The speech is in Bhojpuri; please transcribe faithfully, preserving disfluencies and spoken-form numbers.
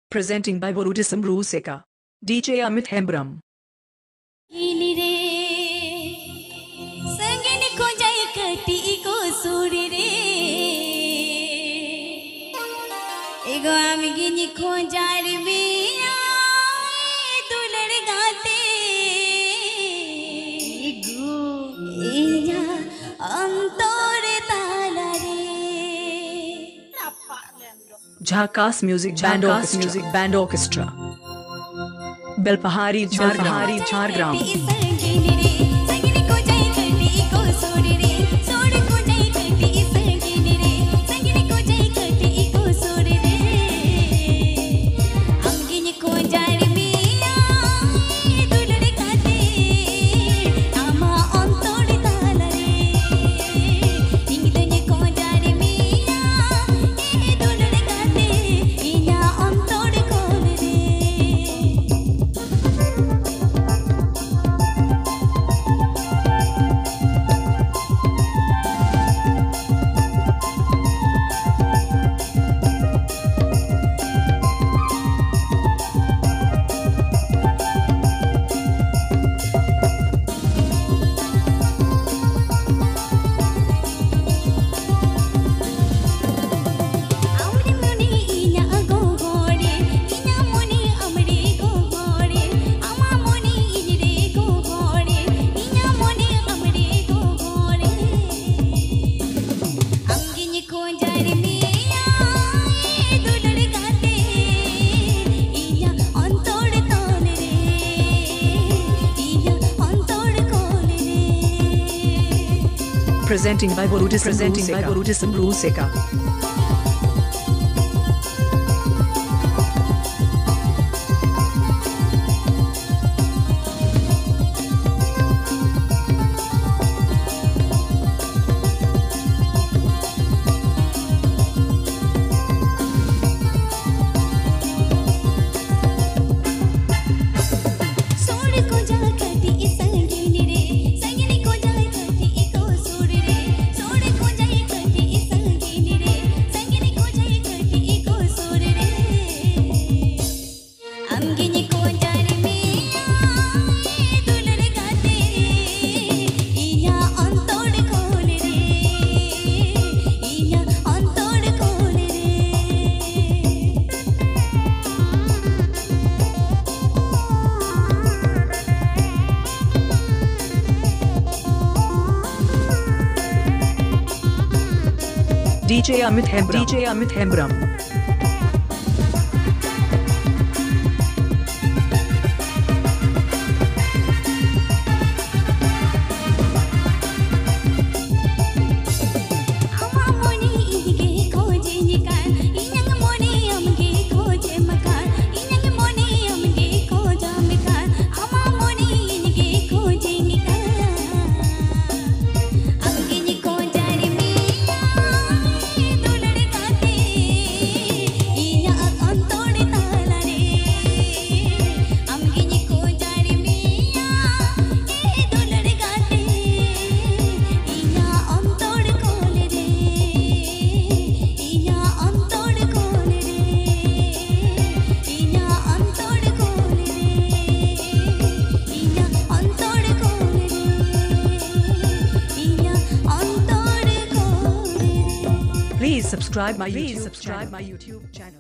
Presenting by Borudism Ruseka. D J Amit Hembram. एगो आमगिनी खोजार बिया दुलड़ गाते एगो एजा अंतर ताला रे Jharkhas Music Band Orchestra. Music Band Orchestra. Belpahari Jharkhari Jhargram. Presenting by Borudism Presenting by Borudism Ruseka. D J Amit Hembram. D J Amit Hembram. Please subscribe my YouTube channel.